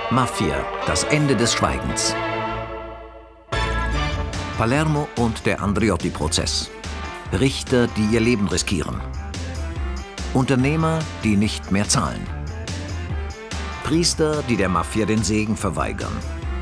Mafia, das Ende des Schweigens. Palermo und der Andreotti-Prozess. Richter, die ihr Leben riskieren. Unternehmer, die nicht mehr zahlen. Priester, die der Mafia den Segen verweigern.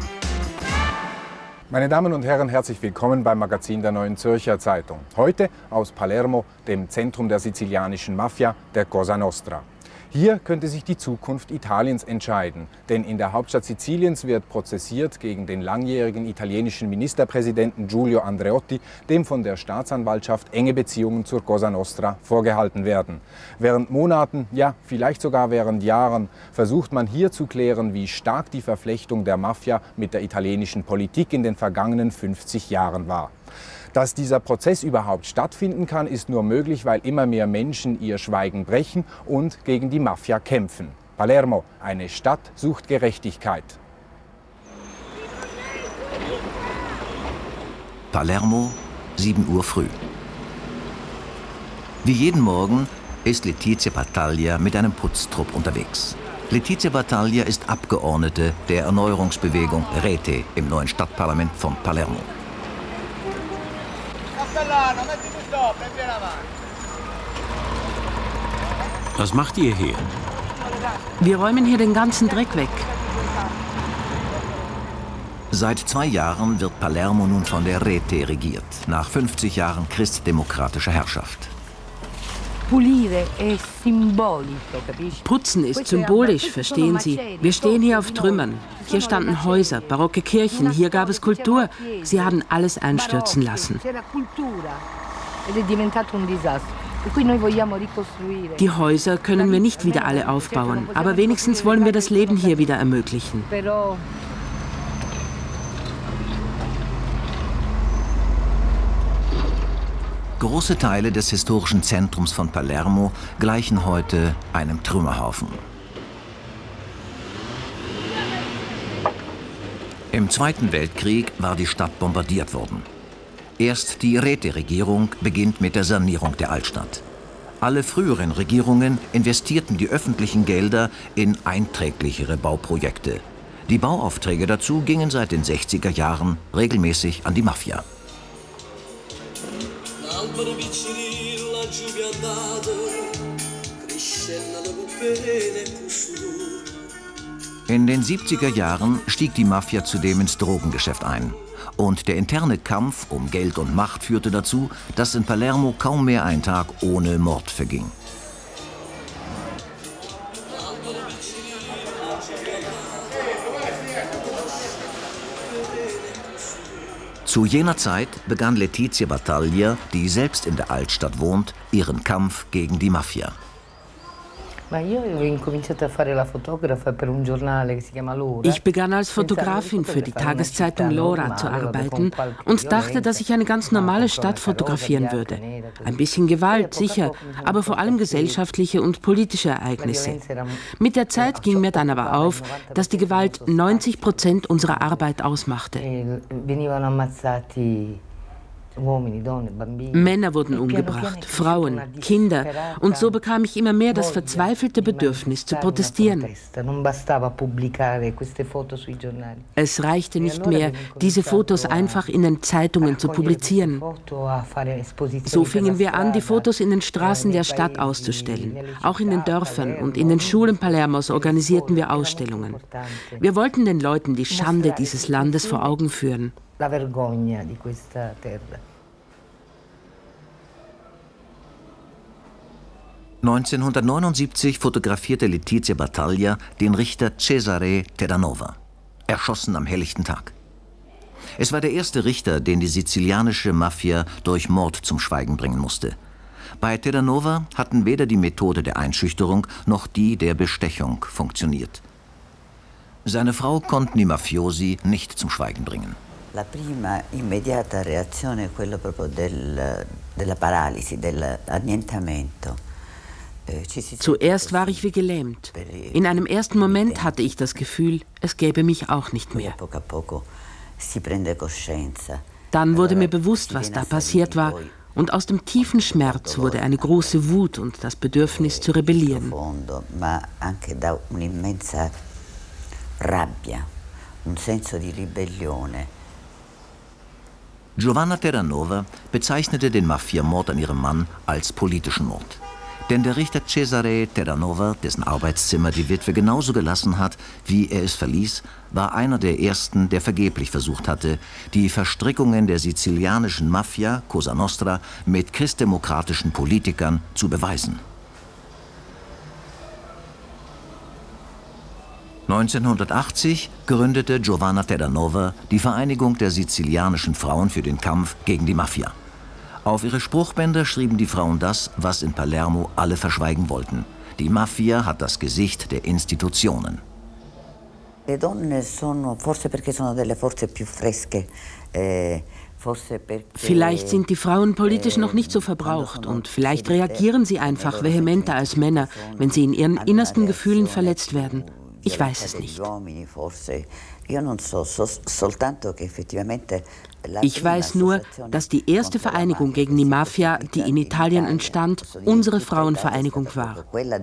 Meine Damen und Herren, herzlich willkommen beim Magazin der Neuen Zürcher Zeitung. Heute aus Palermo, dem Zentrum der sizilianischen Mafia, der Cosa Nostra. Hier könnte sich die Zukunft Italiens entscheiden, denn in der Hauptstadt Siziliens wird prozessiert gegen den langjährigen italienischen Ministerpräsidenten Giulio Andreotti, dem von der Staatsanwaltschaft enge Beziehungen zur Cosa Nostra vorgehalten werden. Während Monaten, ja vielleicht sogar während Jahren, versucht man hier zu klären, wie stark die Verflechtung der Mafia mit der italienischen Politik in den vergangenen 50 Jahren war. Dass dieser Prozess überhaupt stattfinden kann, ist nur möglich, weil immer mehr Menschen ihr Schweigen brechen und gegen die Mafia kämpfen. Palermo, eine Stadt, sucht Gerechtigkeit. Palermo, 7 Uhr früh. Wie jeden Morgen ist Letizia Battaglia mit einem Putztrupp unterwegs. Letizia Battaglia ist Abgeordnete der Erneuerungsbewegung Rete im neuen Stadtparlament von Palermo. Was macht ihr hier? Wir räumen hier den ganzen Dreck weg. Seit 2 Jahren wird Palermo nun von der Rete regiert, nach 50 Jahren christdemokratischer Herrschaft. Putzen ist symbolisch, verstehen Sie. Wir stehen hier auf Trümmern. Hier standen Häuser, barocke Kirchen, hier gab es Kultur. Sie haben alles einstürzen lassen. Die Häuser können wir nicht wieder alle aufbauen, aber wenigstens wollen wir das Leben hier wieder ermöglichen. Große Teile des historischen Zentrums von Palermo gleichen heute einem Trümmerhaufen. Im Zweiten Weltkrieg war die Stadt bombardiert worden. Erst die Rete-Regierung beginnt mit der Sanierung der Altstadt. Alle früheren Regierungen investierten die öffentlichen Gelder in einträglichere Bauprojekte. Die Bauaufträge dazu gingen seit den 60er Jahren regelmäßig an die Mafia. In den 70er Jahren stieg die Mafia zudem ins Drogengeschäft ein. Und der interne Kampf um Geld und Macht führte dazu, dass in Palermo kaum mehr ein Tag ohne Mord verging. Zu jener Zeit begann Letizia Battaglia, die selbst in der Altstadt wohnt, ihren Kampf gegen die Mafia. Ich begann als Fotografin für die Tageszeitung L'Ora zu arbeiten und dachte, dass ich eine ganz normale Stadt fotografieren würde. Ein bisschen Gewalt, sicher, aber vor allem gesellschaftliche und politische Ereignisse. Mit der Zeit ging mir dann aber auf, dass die Gewalt 90% unserer Arbeit ausmachte. Männer wurden umgebracht, Frauen, Kinder. Und so bekam ich immer mehr das verzweifelte Bedürfnis zu protestieren. Es reichte nicht mehr, diese Fotos einfach in den Zeitungen zu publizieren. So fingen wir an, die Fotos in den Straßen der Stadt auszustellen. Auch in den Dörfern und in den Schulen Palermos organisierten wir Ausstellungen. Wir wollten den Leuten die Schande dieses Landes vor Augen führen. 1979 fotografierte Letizia Battaglia den Richter Cesare Terranova, erschossen am helllichten Tag. Es war der erste Richter, den die sizilianische Mafia durch Mord zum Schweigen bringen musste. Bei Terranova hatten weder die Methode der Einschüchterung noch die der Bestechung funktioniert. Seine Frau konnten die Mafiosi nicht zum Schweigen bringen. La prima immediata reazione è quella proprio della paralisi, dell'annientamento. Zuerst war ich wie gelähmt. In einem ersten Moment hatte ich das Gefühl, es gäbe mich auch nicht mehr. Dann wurde mir bewusst, was da passiert war, und aus dem tiefen Schmerz wurde eine große Wut und das Bedürfnis zu rebellieren. rabbia, un senso di ribellione. Giovanna Terranova bezeichnete den Mafiamord an ihrem Mann als politischen Mord. Denn der Richter Cesare Terranova, dessen Arbeitszimmer die Witwe genauso gelassen hat, wie er es verließ, war einer der ersten, der vergeblich versucht hatte, die Verstrickungen der sizilianischen Mafia, Cosa Nostra, mit christdemokratischen Politikern zu beweisen. 1980 gründete Giovanna Terranova die Vereinigung der sizilianischen Frauen für den Kampf gegen die Mafia. Auf ihre Spruchbänder schrieben die Frauen das, was in Palermo alle verschweigen wollten. Die Mafia hat das Gesicht der Institutionen. Le donne sono, forse perché sono delle forze più fresche, Vielleicht sind die Frauen politisch noch nicht so verbraucht und vielleicht reagieren sie einfach vehementer als Männer, wenn sie in ihren innersten Gefühlen verletzt werden. Ich weiß es nicht. Ich weiß nur, dass die erste Vereinigung gegen die Mafia, die in Italien entstand, unsere Frauenvereinigung war.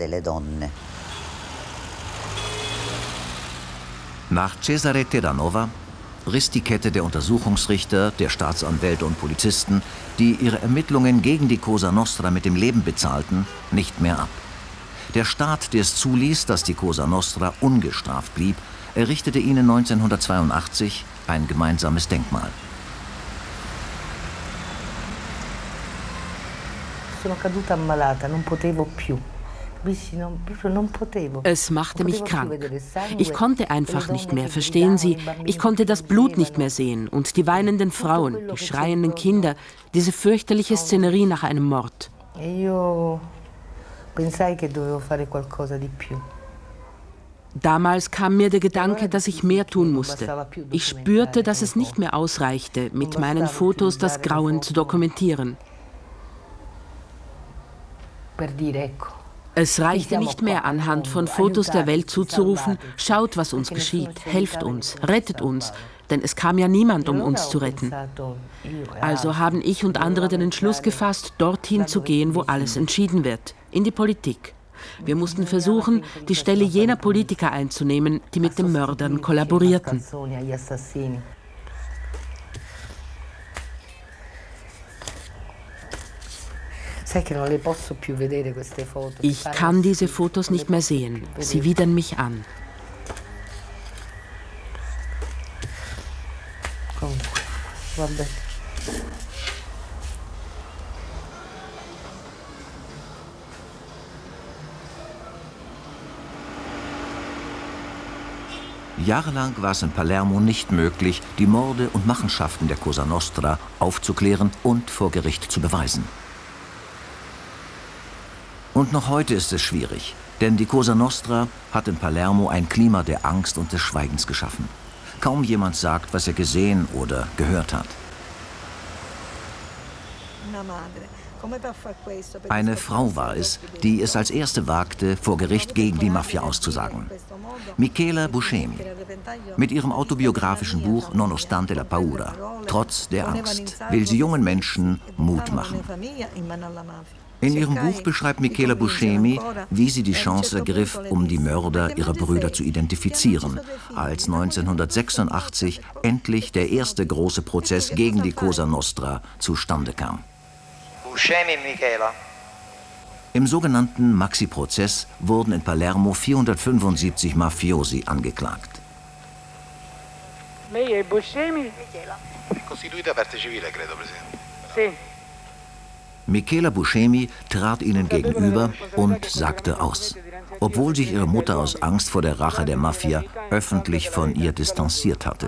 Nach Cesare Terranova riss die Kette der Untersuchungsrichter, der Staatsanwälte und Polizisten, die ihre Ermittlungen gegen die Cosa Nostra mit dem Leben bezahlten, nicht mehr ab. Der Staat, der es zuließ, dass die Cosa Nostra ungestraft blieb, errichtete ihnen 1982 ein gemeinsames Denkmal. Es machte mich krank. Ich konnte einfach nicht mehr, verstehen Sie? Ich konnte das Blut nicht mehr sehen und die weinenden Frauen, die schreienden Kinder, diese fürchterliche Szenerie nach einem Mord. Damals kam mir der Gedanke, dass ich mehr tun musste. Ich spürte, dass es nicht mehr ausreichte, mit meinen Fotos das Grauen zu dokumentieren. Es reichte nicht mehr, anhand von Fotos der Welt zuzurufen, schaut, was uns geschieht, helft uns, rettet uns, denn es kam ja niemand, um uns zu retten. Also haben ich und andere den Entschluss gefasst, dorthin zu gehen, wo alles entschieden wird, in die Politik. Wir mussten versuchen, die Stelle jener Politiker einzunehmen, die mit den Mördern kollaborierten. Ich kann diese Fotos nicht mehr sehen. Sie widern mich an. Jahrelang war es in Palermo nicht möglich, die Morde und Machenschaften der Cosa Nostra aufzuklären und vor Gericht zu beweisen. Und noch heute ist es schwierig, denn die Cosa Nostra hat in Palermo ein Klima der Angst und des Schweigens geschaffen. Kaum jemand sagt, was er gesehen oder gehört hat. Eine Frau war es, die es als erste wagte, vor Gericht gegen die Mafia auszusagen. Michela Buscemi. Mit ihrem autobiografischen Buch Nonostante la paura, trotz der Angst, will sie jungen Menschen Mut machen. In ihrem Buch beschreibt Michela Buscemi, wie sie die Chance ergriff, um die Mörder ihrer Brüder zu identifizieren, als 1986 endlich der erste große Prozess gegen die Cosa Nostra zustande kam. Im sogenannten Maxi-Prozess wurden in Palermo 475 Mafiosi angeklagt. Lei è Buscemi? Michela. Costituita parte civile, credo, Presidente. Sì. Michela Buscemi trat ihnen gegenüber und sagte aus, obwohl sich ihre Mutter aus Angst vor der Rache der Mafia öffentlich von ihr distanziert hatte.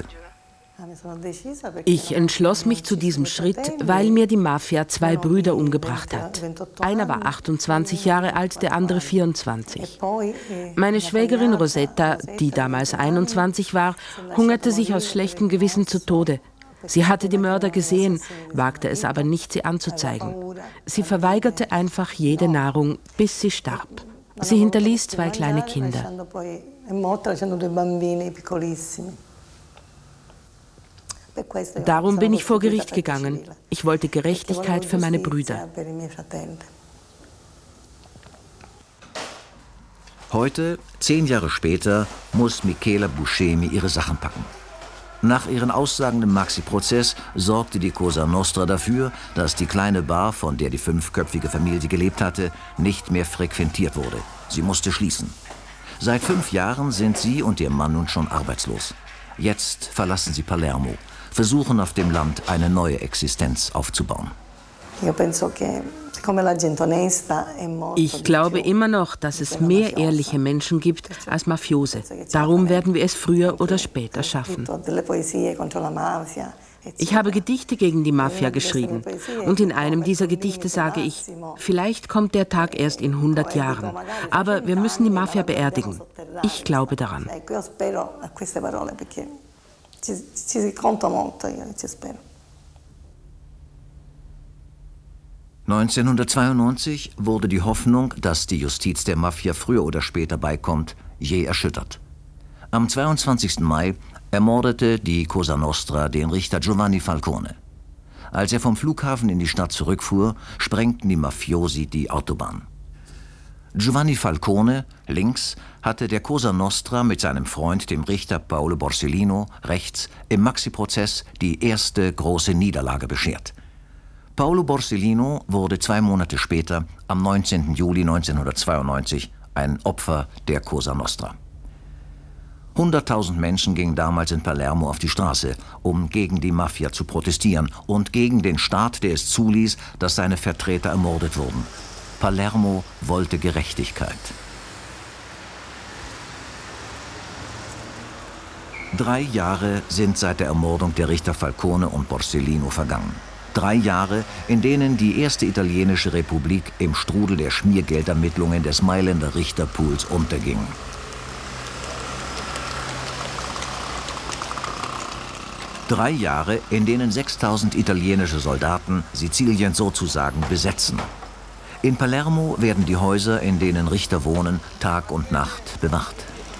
Ich entschloss mich zu diesem Schritt, weil mir die Mafia 2 Brüder umgebracht hat. Einer war 28 Jahre alt, der andere 24. Meine Schwägerin Rosetta, die damals 21 war, hungerte sich aus schlechtem Gewissen zu Tode. Sie hatte die Mörder gesehen, wagte es aber nicht, sie anzuzeigen. Sie verweigerte einfach jede Nahrung, bis sie starb. Sie hinterließ 2 kleine Kinder. Darum bin ich vor Gericht gegangen. Ich wollte Gerechtigkeit für meine Brüder. Heute, 10 Jahre später, muss Michela Buscemi ihre Sachen packen. Nach ihren Aussagen im Maxi-Prozess sorgte die Cosa Nostra dafür, dass die kleine Bar, von der die 5-köpfige Familie gelebt hatte, nicht mehr frequentiert wurde. Sie musste schließen. Seit 5 Jahren sind sie und ihr Mann nun schon arbeitslos. Jetzt verlassen sie Palermo, versuchen auf dem Land eine neue Existenz aufzubauen. Ich glaube immer noch, dass es mehr ehrliche Menschen gibt als Mafiose. Darum werden wir es früher oder später schaffen. Ich habe Gedichte gegen die Mafia geschrieben. Und in einem dieser Gedichte sage ich, vielleicht kommt der Tag erst in 100 Jahren. Aber wir müssen die Mafia beerdigen. Ich glaube daran. 1992 wurde die Hoffnung, dass die Justiz der Mafia früher oder später beikommt, jäh erschüttert. Am 22. Mai ermordete die Cosa Nostra den Richter Giovanni Falcone. Als er vom Flughafen in die Stadt zurückfuhr, sprengten die Mafiosi die Autobahn. Giovanni Falcone, links, hatte der Cosa Nostra mit seinem Freund, dem Richter Paolo Borsellino, rechts, im Maxi-Prozess die erste große Niederlage beschert. Paolo Borsellino wurde 2 Monate später, am 19. Juli 1992, ein Opfer der Cosa Nostra. 100.000 Menschen gingen damals in Palermo auf die Straße, um gegen die Mafia zu protestieren und gegen den Staat, der es zuließ, dass seine Vertreter ermordet wurden. Palermo wollte Gerechtigkeit. 3 Jahre sind seit der Ermordung der Richter Falcone und Borsellino vergangen. 3 Jahre, in denen die erste italienische Republik im Strudel der Schmiergeldermittlungen des Mailänder Richterpools unterging. Drei Jahre, in denen 6.000 italienische Soldaten Sizilien sozusagen besetzen. In Palermo werden die Häuser, in denen Richter wohnen, Tag und Nacht bewacht.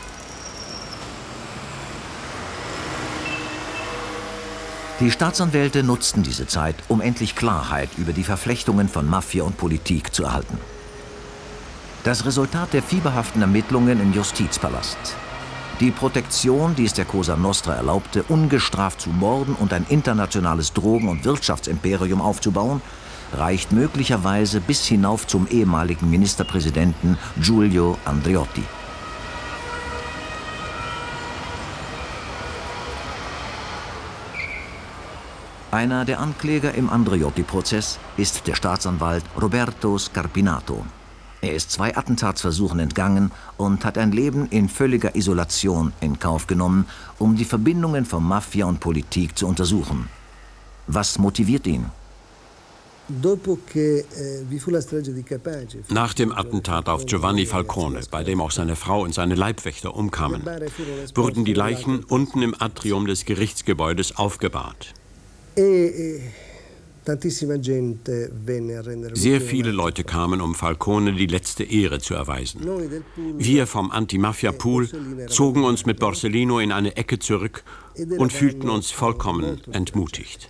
Die Staatsanwälte nutzten diese Zeit, um endlich Klarheit über die Verflechtungen von Mafia und Politik zu erhalten. Das Resultat der fieberhaften Ermittlungen im Justizpalast. Die Protektion, die es der Cosa Nostra erlaubte, ungestraft zu morden und ein internationales Drogen- und Wirtschaftsimperium aufzubauen, reicht möglicherweise bis hinauf zum ehemaligen Ministerpräsidenten Giulio Andreotti. Einer der Ankläger im Andreotti-Prozess ist der Staatsanwalt Roberto Scarpinato. Er ist 2 Attentatsversuchen entgangen und hat ein Leben in völliger Isolation in Kauf genommen, um die Verbindungen von Mafia und Politik zu untersuchen. Was motiviert ihn? Nach dem Attentat auf Giovanni Falcone, bei dem auch seine Frau und seine Leibwächter umkamen, wurden die Leichen unten im Atrium des Gerichtsgebäudes aufgebahrt. Sehr viele Leute kamen, um Falcone die letzte Ehre zu erweisen. Wir vom Anti-Mafia-Pool zogen uns mit Borsellino in eine Ecke zurück und fühlten uns vollkommen entmutigt.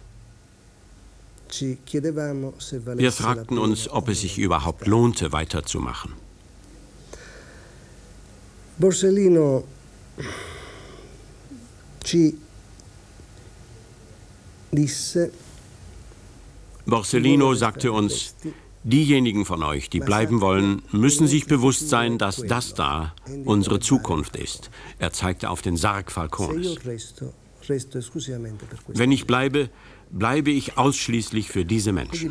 Wir fragten uns, ob es sich überhaupt lohnte, weiterzumachen. Borsellino Borsellino sagte uns, diejenigen von euch, die bleiben wollen, müssen sich bewusst sein, dass das da unsere Zukunft ist. Er zeigte auf den Sarg Falcones. Wenn ich bleibe, bleibe ich ausschließlich für diese Menschen.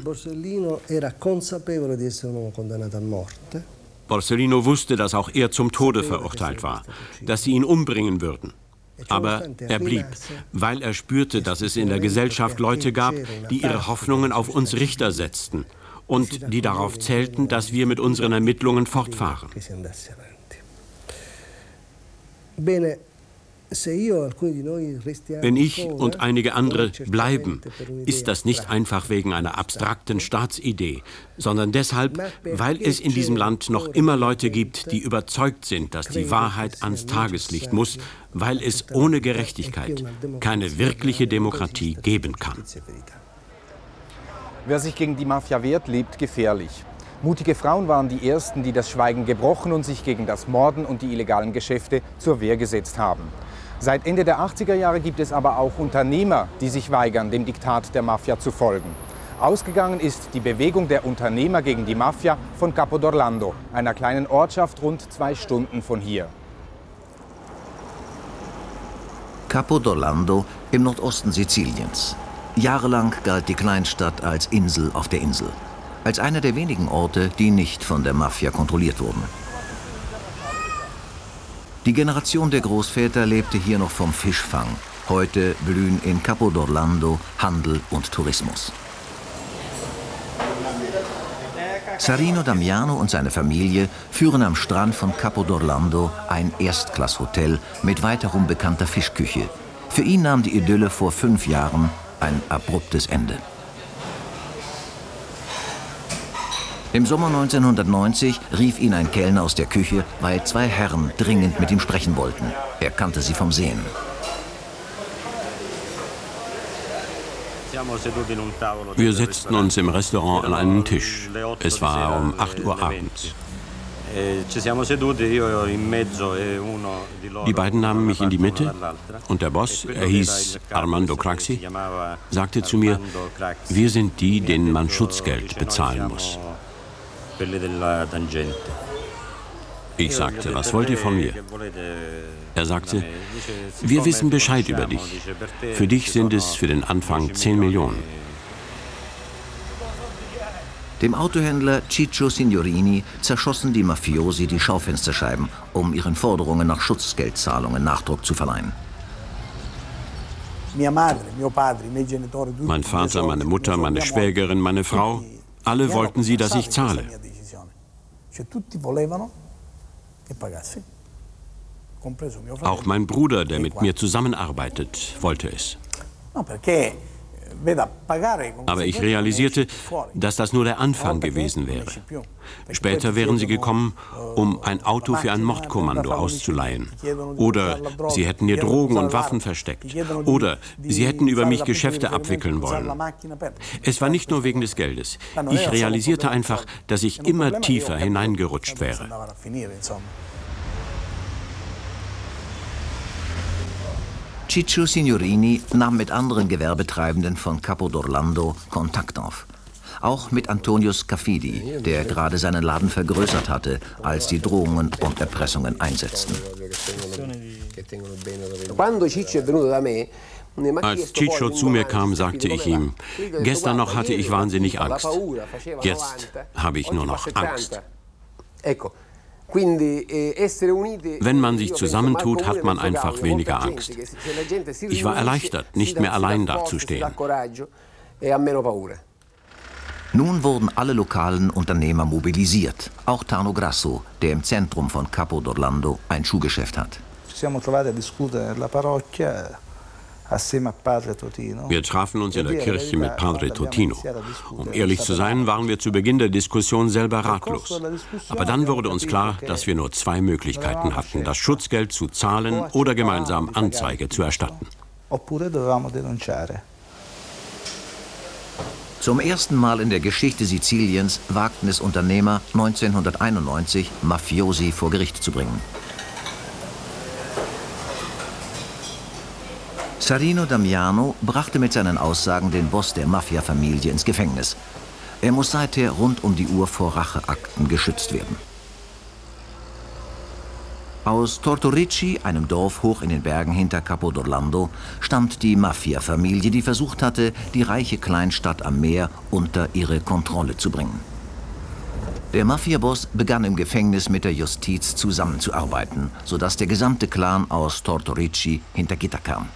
Borsellino wusste, dass auch er zum Tode verurteilt war, dass sie ihn umbringen würden. Aber er blieb, weil er spürte, dass es in der Gesellschaft Leute gab, die ihre Hoffnungen auf uns Richter setzten und die darauf zählten, dass wir mit unseren Ermittlungen fortfahren. Wenn ich und einige andere bleiben, ist das nicht einfach wegen einer abstrakten Staatsidee, sondern deshalb, weil es in diesem Land noch immer Leute gibt, die überzeugt sind, dass die Wahrheit ans Tageslicht muss, weil es ohne Gerechtigkeit keine wirkliche Demokratie geben kann. Wer sich gegen die Mafia wehrt, lebt gefährlich. Mutige Frauen waren die ersten, die das Schweigen gebrochen und sich gegen das Morden und die illegalen Geschäfte zur Wehr gesetzt haben. Seit Ende der 80er Jahre gibt es aber auch Unternehmer, die sich weigern, dem Diktat der Mafia zu folgen. Ausgegangen ist die Bewegung der Unternehmer gegen die Mafia von Capodorlando, einer kleinen Ortschaft rund 2 Stunden von hier. Capodorlando im Nordosten Siziliens. Jahrelang galt die Kleinstadt als Insel auf der Insel. Als einer der wenigen Orte, die nicht von der Mafia kontrolliert wurden. Die Generation der Großväter lebte hier noch vom Fischfang. Heute blühen in Capodorlando Handel und Tourismus. Sarino Damiano und seine Familie führen am Strand von Capodorlando ein Erstklasshotel mit weiterum bekannter Fischküche. Für ihn nahm die Idylle vor 5 Jahren ein abruptes Ende. Im Sommer 1990 rief ihn ein Kellner aus der Küche, weil 2 Herren dringend mit ihm sprechen wollten. Er kannte sie vom Sehen. Wir setzten uns im Restaurant an einen Tisch. Es war um 8 Uhr abends. Die beiden nahmen mich in die Mitte und der Boss, er hieß Armando Craxi, sagte zu mir, wir sind die, denen man Schutzgeld bezahlen muss. Ich sagte, was wollt ihr von mir? Er sagte, wir wissen Bescheid über dich. Für dich sind es für den Anfang 10 Millionen. Dem Autohändler Ciccio Signorini zerschossen die Mafiosi die Schaufensterscheiben, um ihren Forderungen nach Schutzgeldzahlungen Nachdruck zu verleihen. Mein Vater, meine Mutter, meine Schwägerin, meine Frau, alle wollten sie, dass ich zahle. Auch mein Bruder, der mit mir zusammenarbeitet, wollte es. Aber ich realisierte, dass das nur der Anfang gewesen wäre. Später wären sie gekommen, um ein Auto für ein Mordkommando auszuleihen. Oder sie hätten ihr Drogen und Waffen versteckt. Oder sie hätten über mich Geschäfte abwickeln wollen. Es war nicht nur wegen des Geldes. Ich realisierte einfach, dass ich immer tiefer hineingerutscht wäre. Ciccio Signorini nahm mit anderen Gewerbetreibenden von Capodorlando Kontakt auf. Auch mit Antonio Scafidi, der gerade seinen Laden vergrößert hatte, als die Drohungen und Erpressungen einsetzten. Als Ciccio zu mir kam, sagte ich ihm, gestern noch hatte ich wahnsinnig Angst. Jetzt habe ich nur noch Angst. Wenn man sich zusammentut, hat man einfach weniger Angst. Ich war erleichtert, nicht mehr allein dazustehen. Nun wurden alle lokalen Unternehmer mobilisiert. Auch Tano Grasso, der im Zentrum von Capodorlando ein Schuhgeschäft hat. Wir trafen uns in der Kirche mit Padre Totino. Um ehrlich zu sein, waren wir zu Beginn der Diskussion selber ratlos. Aber dann wurde uns klar, dass wir nur 2 Möglichkeiten hatten, das Schutzgeld zu zahlen oder gemeinsam Anzeige zu erstatten. Zum ersten Mal in der Geschichte Siziliens wagten es Unternehmer, 1991 Mafiosi vor Gericht zu bringen. Sarino Damiano brachte mit seinen Aussagen den Boss der Mafia-Familie ins Gefängnis. Er muss seither rund um die Uhr vor Racheakten geschützt werden. Aus Tortorici, einem Dorf hoch in den Bergen hinter Capodorlando, stammt die Mafia-Familie, die versucht hatte, die reiche Kleinstadt am Meer unter ihre Kontrolle zu bringen. Der Mafia-Boss begann im Gefängnis mit der Justiz zusammenzuarbeiten, sodass der gesamte Clan aus Tortorici hinter Gitter kam.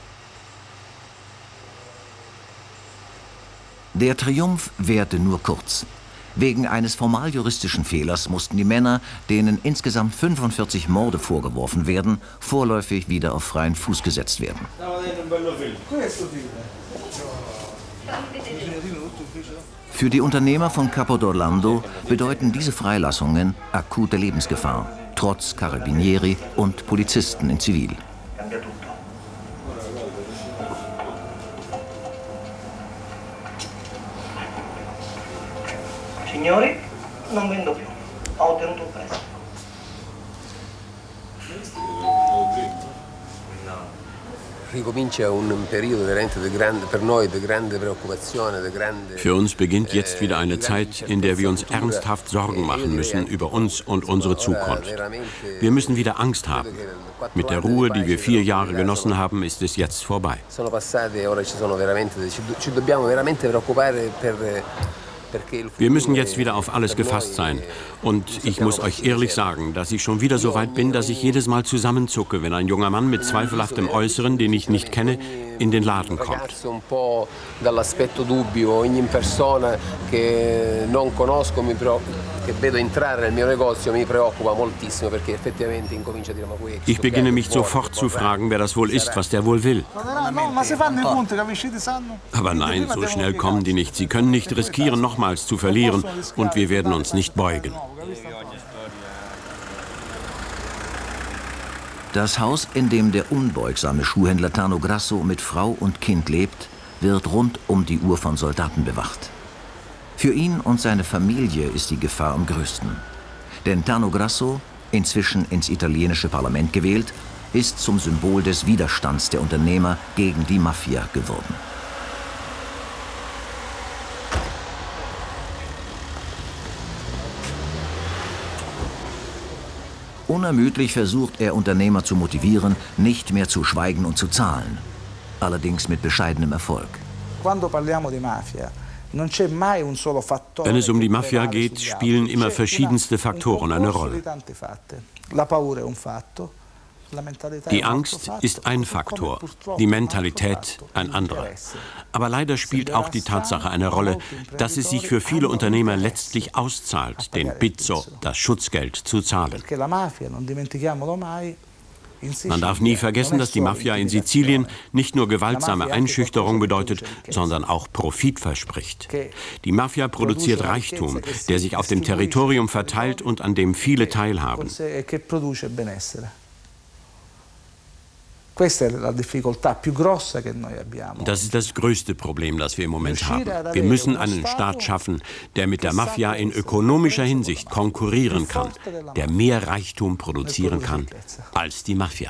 Der Triumph währte nur kurz. Wegen eines formaljuristischen Fehlers mussten die Männer, denen insgesamt 45 Morde vorgeworfen werden, vorläufig wieder auf freien Fuß gesetzt werden. Für die Unternehmer von Capodorlando bedeuten diese Freilassungen akute Lebensgefahr, trotz Carabinieri und Polizisten in Zivil. Signori, Non vendo più, ho ottenuto un prestito. Für uns beginnt jetzt wieder eine Zeit, in der wir uns ernsthaft Sorgen machen müssen über uns und unsere Zukunft. Wir müssen wieder Angst haben. Mit der Ruhe, die wir 4 Jahre genossen haben, ist es jetzt vorbei. Wir müssen jetzt wieder auf alles gefasst sein. Und ich muss euch ehrlich sagen, dass ich schon wieder so weit bin, dass ich jedes Mal zusammenzucke, wenn ein junger Mann mit zweifelhaftem Äußeren, den ich nicht kenne, in den Laden kommt. Ich beginne mich sofort zu fragen, wer das wohl ist, was der wohl will. Aber nein, so schnell kommen die nicht. Sie können nicht riskieren, nochmals zu verlieren, und wir werden uns nicht beugen. Das Haus, in dem der unbeugsame Schuhhändler Tano Grasso mit Frau und Kind lebt, wird rund um die Uhr von Soldaten bewacht. Für ihn und seine Familie ist die Gefahr am größten. Denn Tano Grasso, inzwischen ins italienische Parlament gewählt, ist zum Symbol des Widerstands der Unternehmer gegen die Mafia geworden. Unermüdlich versucht er, Unternehmer zu motivieren, nicht mehr zu schweigen und zu zahlen. Allerdings mit bescheidenem Erfolg. Wenn es um die Mafia geht, spielen immer verschiedenste Faktoren eine Rolle. Die Angst ist ein Faktor, die Mentalität ein anderer. Aber leider spielt auch die Tatsache eine Rolle, dass es sich für viele Unternehmer letztlich auszahlt, den Bizzo, das Schutzgeld, zu zahlen. Man darf nie vergessen, dass die Mafia in Sizilien nicht nur gewaltsame Einschüchterung bedeutet, sondern auch Profit verspricht. Die Mafia produziert Reichtum, der sich auf dem Territorium verteilt und an dem viele teilhaben. Das ist das größte Problem, das wir im Moment haben. Wir müssen einen Staat schaffen, der mit der Mafia in ökonomischer Hinsicht konkurrieren kann, der mehr Reichtum produzieren kann als die Mafia.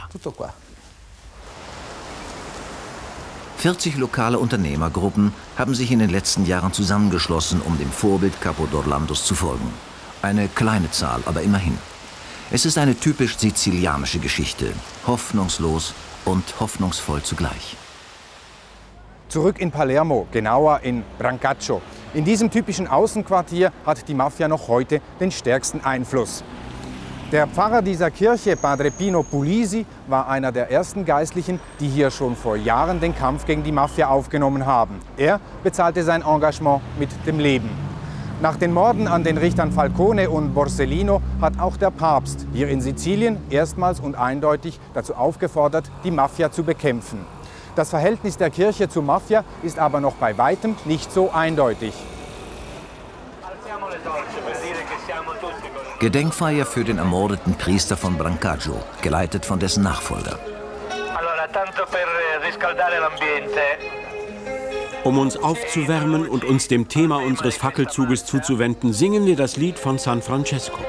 40 lokale Unternehmergruppen haben sich in den letzten Jahren zusammengeschlossen, um dem Vorbild Capodorlandos zu folgen. Eine kleine Zahl, aber immerhin. Es ist eine typisch sizilianische Geschichte, hoffnungslos und hoffnungsvoll zugleich. Zurück in Palermo, genauer in Brancaccio. In diesem typischen Außenquartier hat die Mafia noch heute den stärksten Einfluss. Der Pfarrer dieser Kirche, Padre Pino Pulisi, war einer der ersten Geistlichen, die hier schon vor Jahren den Kampf gegen die Mafia aufgenommen haben. Er bezahlte sein Engagement mit dem Leben. Nach den Morden an den Richtern Falcone und Borsellino hat auch der Papst hier in Sizilien erstmals und eindeutig dazu aufgefordert, die Mafia zu bekämpfen. Das Verhältnis der Kirche zur Mafia ist aber noch bei weitem nicht so eindeutig. Gedenkfeier für den ermordeten Priester von Brancaccio, geleitet von dessen Nachfolger. Um uns aufzuwärmen und uns dem Thema unseres Fackelzuges zuzuwenden, singen wir das Lied von San Francesco.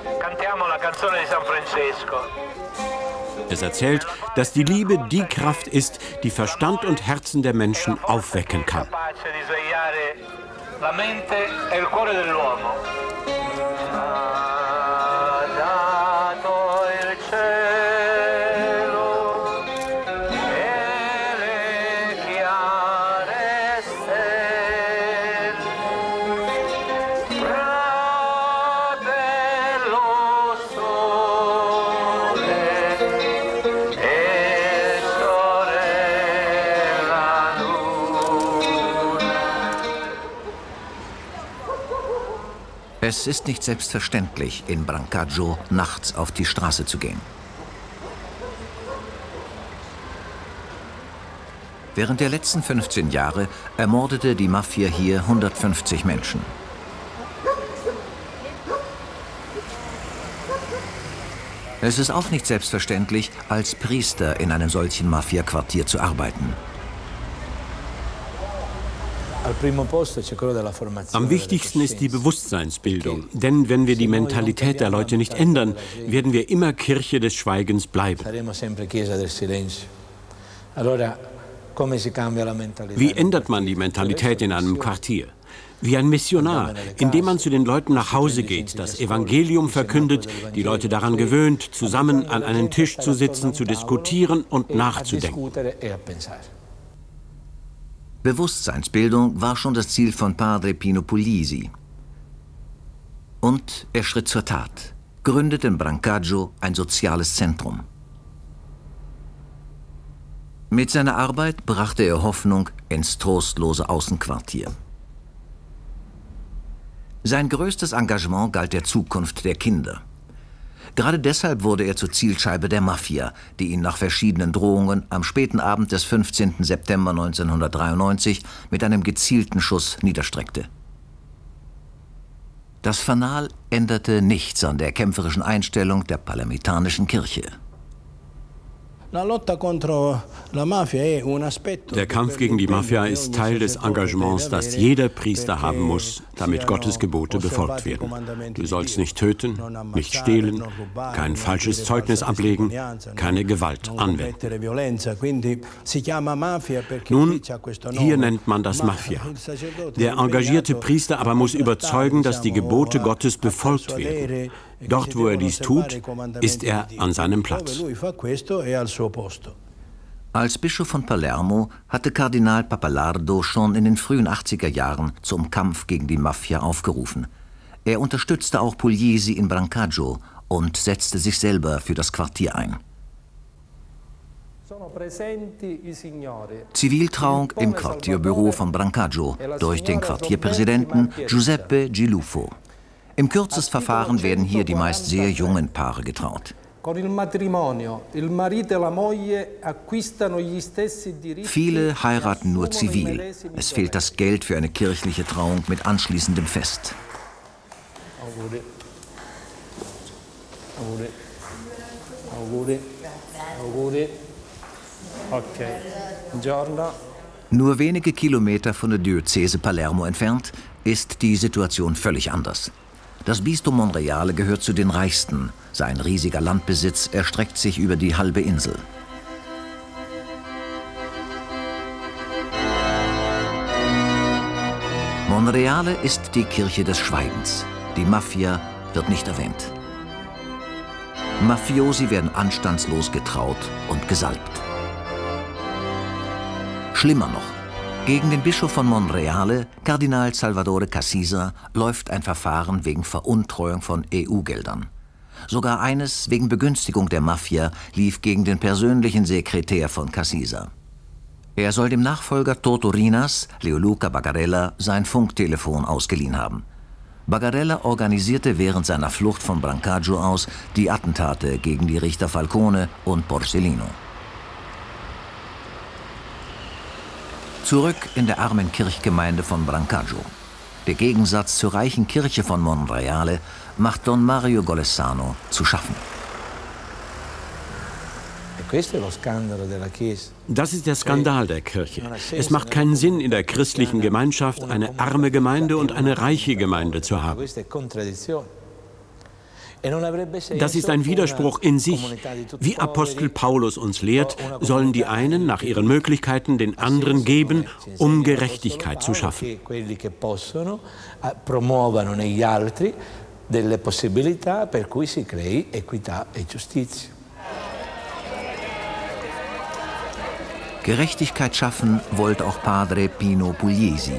Es erzählt, dass die Liebe die Kraft ist, die Verstand und Herzen der Menschen aufwecken kann. Es ist nicht selbstverständlich, in Brancaccio nachts auf die Straße zu gehen. Während der letzten 15 Jahre ermordete die Mafia hier 150 Menschen. Es ist auch nicht selbstverständlich, als Priester in einem solchen Mafia-Quartier zu arbeiten. Am wichtigsten ist die Bewusstseinsbildung, denn wenn wir die Mentalität der Leute nicht ändern, werden wir immer Kirche des Schweigens bleiben. Wie ändert man die Mentalität in einem Quartier? Wie ein Missionar, indem man zu den Leuten nach Hause geht, das Evangelium verkündet, die Leute daran gewöhnt, zusammen an einen Tisch zu sitzen, zu diskutieren und nachzudenken. Bewusstseinsbildung war schon das Ziel von Padre Pino Puglisi. Und er schritt zur Tat, gründet in Brancaccio ein soziales Zentrum. Mit seiner Arbeit brachte er Hoffnung ins trostlose Außenquartier. Sein größtes Engagement galt der Zukunft der Kinder. Gerade deshalb wurde er zur Zielscheibe der Mafia, die ihn nach verschiedenen Drohungen am späten Abend des 15. September 1993 mit einem gezielten Schuss niederstreckte. Das Fanal änderte nichts an der kämpferischen Einstellung der palermitanischen Kirche. Der Kampf gegen die Mafia ist Teil des Engagements, das jeder Priester haben muss, damit Gottes Gebote befolgt werden. Du sollst nicht töten, nicht stehlen, kein falsches Zeugnis ablegen, keine Gewalt anwenden. Nun, hier nennt man das Mafia. Der engagierte Priester aber muss überzeugen, dass die Gebote Gottes befolgt werden. Dort, wo er dies tut, ist er an seinem Platz. Als Bischof von Palermo hatte Kardinal Pappalardo schon in den frühen 80er Jahren zum Kampf gegen die Mafia aufgerufen. Er unterstützte auch Puglisi in Brancaccio und setzte sich selber für das Quartier ein. Ziviltrauung im Quartierbüro von Brancaccio durch den Quartierpräsidenten Giuseppe Gilufo. Im Kürzesverfahren werden hier die meist sehr jungen Paare getraut. Viele heiraten nur zivil. Es fehlt das Geld für eine kirchliche Trauung mit anschließendem Fest. Nur wenige Kilometer von der Diözese Palermo entfernt ist die Situation völlig anders. Das Bistum Monreale gehört zu den reichsten. Sein riesiger Landbesitz erstreckt sich über die halbe Insel. Monreale ist die Kirche des Schweigens. Die Mafia wird nicht erwähnt. Mafiosi werden anstandslos getraut und gesalbt. Schlimmer noch. Gegen den Bischof von Monreale, Kardinal Salvatore Cassisa, läuft ein Verfahren wegen Veruntreuung von EU-Geldern. Sogar eines wegen Begünstigung der Mafia lief gegen den persönlichen Sekretär von Cassisa. Er soll dem Nachfolger Tortorinas, Leoluca Bagarella, sein Funktelefon ausgeliehen haben. Bagarella organisierte während seiner Flucht von Brancaccio aus die Attentate gegen die Richter Falcone und Borsellino. Zurück in der armen Kirchgemeinde von Brancaccio. Der Gegensatz zur reichen Kirche von Monreale macht Don Mario Golezzano zu schaffen. Das ist der Skandal der Kirche. Es macht keinen Sinn, in der christlichen Gemeinschaft eine arme Gemeinde und eine reiche Gemeinde zu haben. Das ist ein Widerspruch in sich. Wie Apostel Paulus uns lehrt, sollen die einen nach ihren Möglichkeiten den anderen geben, um Gerechtigkeit zu schaffen. Gerechtigkeit schaffen wollte auch Padre Pino Puglisi.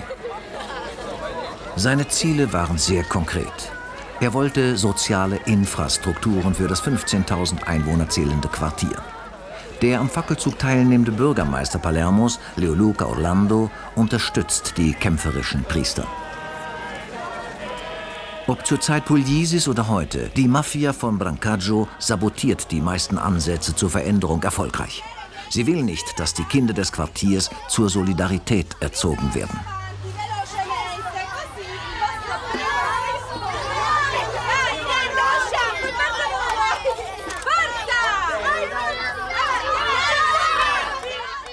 Seine Ziele waren sehr konkret. Er wollte soziale Infrastrukturen für das 15.000 Einwohner zählende Quartier. Der am Fackelzug teilnehmende Bürgermeister Palermos, Leoluca Orlando, unterstützt die kämpferischen Priester. Ob zur Zeit Puglisis oder heute, die Mafia von Brancaccio sabotiert die meisten Ansätze zur Veränderung erfolgreich. Sie will nicht, dass die Kinder des Quartiers zur Solidarität erzogen werden.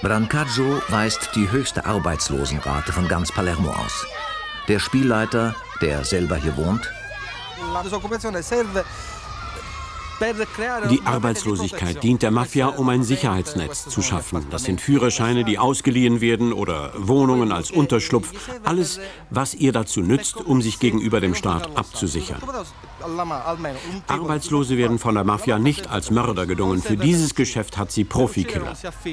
Brancaccio weist die höchste Arbeitslosenrate von ganz Palermo aus. Der Spielleiter, der selber hier wohnt: Die Arbeitslosigkeit dient der Mafia, um ein Sicherheitsnetz zu schaffen. Das sind Führerscheine, die ausgeliehen werden, oder Wohnungen als Unterschlupf. Alles, was ihr dazu nützt, um sich gegenüber dem Staat abzusichern. Arbeitslose werden von der Mafia nicht als Mörder gedungen. Für dieses Geschäft hat sie Profikiller.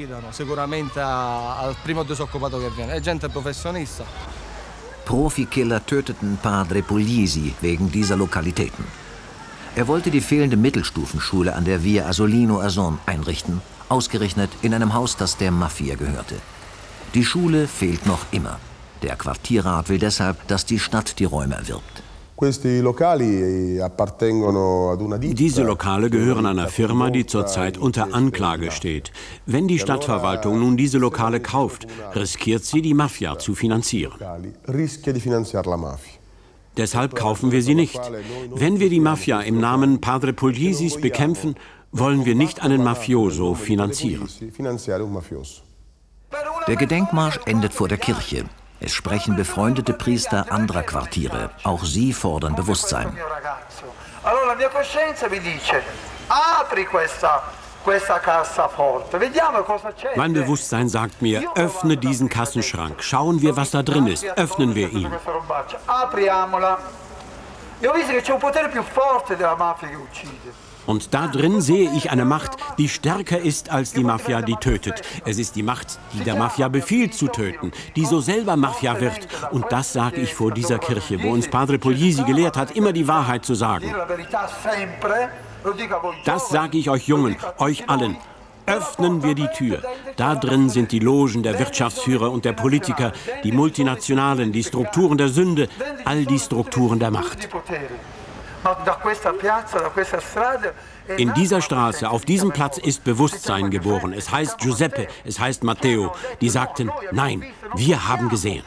Profikiller töteten Padre Puglisi wegen dieser Lokalitäten. Er wollte die fehlende Mittelstufenschule an der Via Asolino Ason einrichten, ausgerechnet in einem Haus, das der Mafia gehörte. Die Schule fehlt noch immer. Der Quartierrat will deshalb, dass die Stadt die Räume erwirbt. Diese Lokale gehören einer Firma, die zurzeit unter Anklage steht. Wenn die Stadtverwaltung nun diese Lokale kauft, riskiert sie, die Mafia zu finanzieren. Deshalb kaufen wir sie nicht. Wenn wir die Mafia im Namen Padre Puglisis bekämpfen, wollen wir nicht einen Mafioso finanzieren. Der Gedenkmarsch endet vor der Kirche. Es sprechen befreundete Priester anderer Quartiere. Auch sie fordern Bewusstsein. Mein Bewusstsein sagt mir, öffne diesen Kassenschrank. Schauen wir, was da drin ist. Öffnen wir ihn. Und da drin sehe ich eine Macht, die stärker ist als die Mafia, die tötet. Es ist die Macht, die der Mafia befiehlt zu töten, die so selber Mafia wird. Und das sage ich vor dieser Kirche, wo uns Padre Puglisi gelehrt hat, immer die Wahrheit zu sagen. Das sage ich euch Jungen, euch allen. Öffnen wir die Tür. Da drin sind die Logen der Wirtschaftsführer und der Politiker, die Multinationalen, die Strukturen der Sünde, all die Strukturen der Macht. In dieser Straße, auf diesem Platz ist Bewusstsein geboren. Es heißt Giuseppe, es heißt Matteo. Die sagten, nein, wir haben gesehen.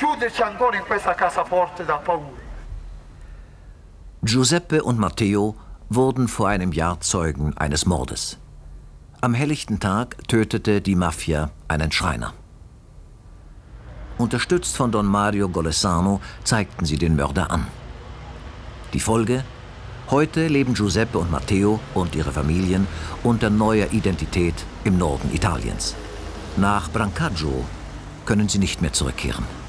Giuseppe und Matteo wurden vor einem Jahr Zeugen eines Mordes. Am helllichten Tag tötete die Mafia einen Schreiner. Unterstützt von Don Mario Golisano zeigten sie den Mörder an. Die Folge? Heute leben Giuseppe und Matteo und ihre Familien unter neuer Identität im Norden Italiens. Nach Brancaccio können sie nicht mehr zurückkehren.